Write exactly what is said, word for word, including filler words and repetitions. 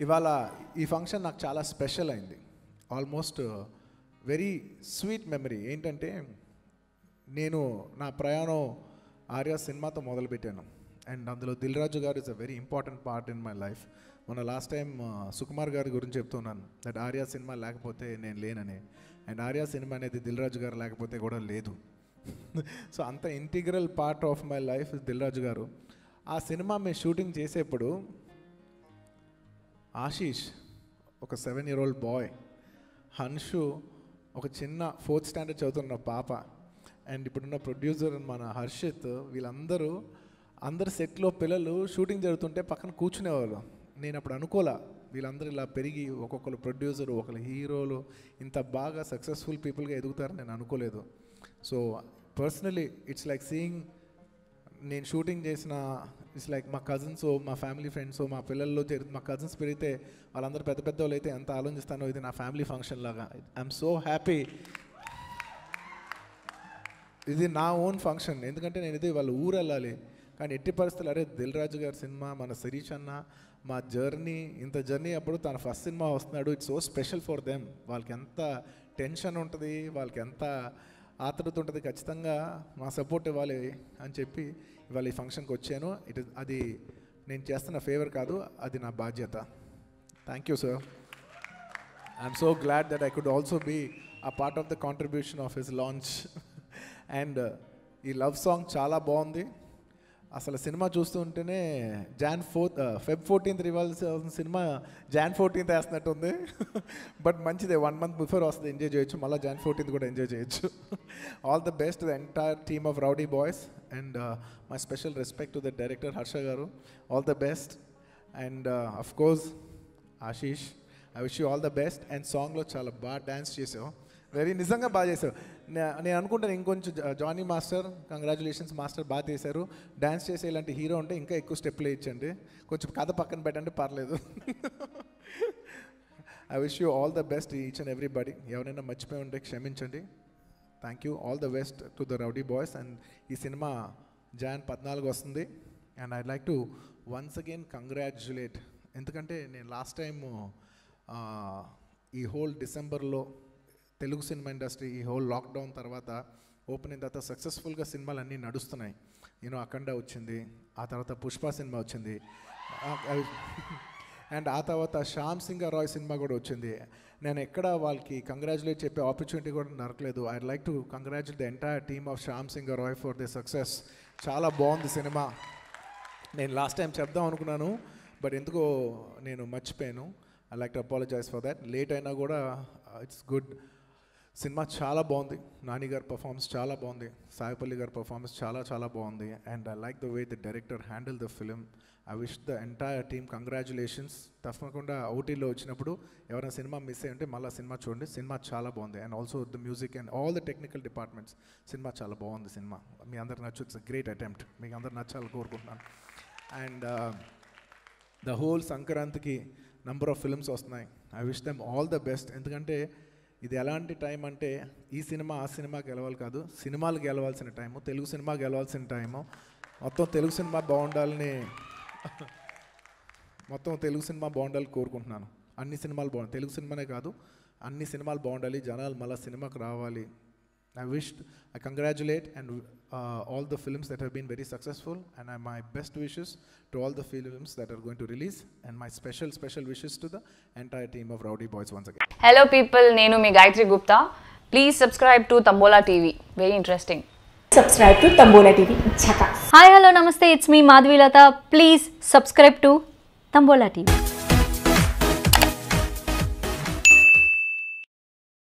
ఇవాళ ఈ ఫంక్షన్ నాకు చాలా స్పెషల్ అయింది. Almost very sweet memory. ఏంటంటే నేను నా ప్రయాణం ఆర్య సినిమాతో మొదలుపెట్టాను. అండ్ అందులో Dil Raju garu is a very important part in my life. మొన్న లాస్ట్ టైం సుకుమార్ గారి గురించి చెప్తున్నాను, దట్ ఆర్య సినిమా లేకపోతే నేను లేనని. అండ్ ఆర్య సినిమా అనేది దిల్ రాజు గారు లేకపోతే కూడా లేదు. సో అంత integral part of my life is Dil Raju garu. ఆ సినిమా మేము షూటింగ్ చేసేప్పుడు ఆశీష్ ఒక seven year old boy, Hanshu ఒక చిన్న ఫోర్త్ స్టాండర్డ్ చదువుతున్న పాప, అండ్ ఇప్పుడున్న ప్రొడ్యూసర్ మన హర్షిత్, వీళ్ళందరూ అందరు సెట్లో పిల్లలు షూటింగ్ జరుగుతుంటే పక్కన కూర్చునేవాళ్ళు. నేను అప్పుడు అనుకోలే వీళ్ళందరూ ఇలా పెరిగి ఒక్కొక్కరు ప్రొడ్యూసరు, ఒకరు హీరోలు, ఇంత బాగా సక్సెస్ఫుల్ పీపుల్గా ఎదుగుతారని నేను అనుకోలేదు. So personally it's like seeing, నేను షూటింగ్ చేసిన ఇట్స్ లైక్ మా కజిన్స్, మా ఫ్యామిలీ ఫ్రెండ్స్, మా పిల్లల్లో జరిగి మా కజిన్స్ పెరిగితే వాళ్ళందరూ పెద్ద పెద్ద వాళ్ళు అయితే ఎంత ఆలోచిస్తానో, ఇది నా ఫ్యామిలీ ఫంక్షన్ లాగా. I'm so happy. ఇది నా ఓన్ ఫంక్షన్, ఎందుకంటే నేను ఇది వాళ్ళ ఊరు వెళ్ళాలి. కానీ ఎట్టి పరిస్థితులు అరే దిల్ రాజు గారి సినిమా, మన శిరీష్ అన్న, మా జర్నీ, ఇంత జర్నీ అప్పుడు తన ఫస్ట్ సినిమా వస్తున్నాడు. It's so special for them. వాళ్ళకి ఎంత టెన్షన్ ఉంటుంది, వాళ్ళకి ఎంత ఆతృత ఉంటుంది, ఖచ్చితంగా మా సపోర్ట్ ఇవ్వాలి అని చెప్పి ఇవాళ ఈ ఫంక్షన్కి వచ్చాను. ఇట్ ఇస్ అది నేను చేస్తున్న ఫేవర్ కాదు, అది నా బాధ్యత. Thank you sir. I'm so glad that I could also be a part of the contribution of his launch. And ఈ లవ్ సాంగ్ చాలా బాగుంది. అసలు సినిమా చూస్తుంటేనే జాన్ ఫోర్త్ ఫెబ్ ఫోర్టీన్త్ ఇవ్వాల్సిన సినిమా జాన్ ఫోర్టీన్త్ వేస్తున్నట్టుంది. బట్ మంచిదే, one month before వస్తుంది, enjoy చేయొచ్చు. మళ్ళీ జాన్ ఫోర్టీన్త్ కూడా ఎంజాయ్ చేయొచ్చు. All the best the entire team of Rowdy Boys. And my special respect to the director Harsha garu. All the best. And of course Ashish, I wish you all the best. And సాంగ్లో చాలా బాగా dance చేసావు, very నిజంగా బాగా చేసావు. నేను అనుకుంటాను ఇంకొంచెం జానీ మాస్టర్, కంగ్రాచులేషన్స్ మాస్టర్, బాగా చేశారు. డ్యాన్స్ చేసే ఇలాంటి హీరో ఉంటే ఇంకా ఎక్కువ స్టెప్లు వేయించండి, కొంచెం కథ పక్కన పెట్టండి పర్లేదు. I wish you all the best each and everybody. ఎవరైనా మర్చిపోయి ఉంటే క్షమించండి. Thank you. All the best to the Rowdy Boys. And ఈ సినిమా జాన్ పద్నాలుగు వస్తుంది. And I'd like to once again congratulate, ఎందుకంటే నేను లాస్ట్ టైము ఈ హోల్ డిసెంబర్లో తెలుగు సినిమా ఇండస్ట్రీ ఈ హోల్ లాక్డౌన్ తర్వాత ఓపెన్ అయిన తర్వాత సక్సెస్ఫుల్గా సినిమాలు అన్నీ నడుస్తున్నాయి. యూనో అఖండ వచ్చింది, ఆ తర్వాత పుష్ప సినిమా వచ్చింది, అండ్ ఆ తర్వాత శ్యామ్ సింగ్ రాయ్ సినిమా కూడా వచ్చింది. నేను ఎక్కడ వాళ్ళకి కంగ్రాచులేట్ చెప్పే ఆపర్చునిటీ కూడా నరకలేదు. I like to congratulate the entire team of Shyam Singh Roy for the success. చాలా బాగుంది సినిమా. నేను లాస్ట్ టైం చెప్దాం అనుకున్నాను, బట్ ఎందుకో నేను మర్చిపోయాను. I like to apologize for that. Late అయినా కూడా ఇట్స్ గుడ్. సినిమా చాలా బాగుంది. నాని గారి పర్ఫార్మెన్స్ చాలా బాగుంది, సాయిపల్లి గారి పర్ఫార్మెన్స్ చాలా చాలా బాగుంది. And I like the way the director handle the film. I wish the entire team congratulations. తప్పకుండా ఓటీలో వచ్చినప్పుడు ఎవరైనా సినిమా మిస్ అయ్యి ఉంటే మళ్ళీ సినిమా చూడండి, సినిమా చాలా బాగుంది. And also the music and all the technical departments, cinema చాలా బాగుంది. సినిమా మీ అందరికి నచ్చు. ఇట్స్ అ గ్రేట్ అటెంప్ట్, మీకు అందరు నచ్చాలని కోరుకుంటున్నాను. అండ్ ద హోల్ సంక్రాంతికి నంబర్ ఆఫ్ ఫిల్మ్స్ వస్తున్నాయి. I wish them all the best. ఎందుకంటే ఇది ఎలాంటి టైం అంటే ఈ సినిమా ఆ సినిమా గెలవాలి కాదు, సినిమాలు గెలవాల్సిన టైము, తెలుగు సినిమా గెలవాల్సిన టైము. మొత్తం తెలుగు సినిమా బాగుండాలని మొత్తం తెలుగు సినిమా బాగుండాలని కోరుకుంటున్నాను. అన్ని సినిమాలు బాగుండాలి, తెలుగు సినిమానే కాదు అన్ని సినిమాలు బాగుండాలి, జనాలు మళ్ళీ సినిమాకి రావాలి. I wish, I congratulate and uh, all the films that have been very successful, and uh, my best wishes to all the films that are going to release, and my special special wishes to the entire team of Rowdy Boys once again. Hello people, nenu mi Gayatri Gupta. Please subscribe to Tambola T V. Very interesting. Subscribe to Tambola T V. Chaka. Hi, hello, namaste. It's me Madhvi Lata. Please subscribe to Tambola T V.